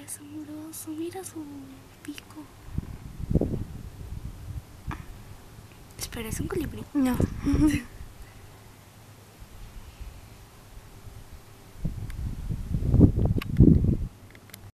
asombroso, mira su pico. Espera, ¿es un colibrí? No.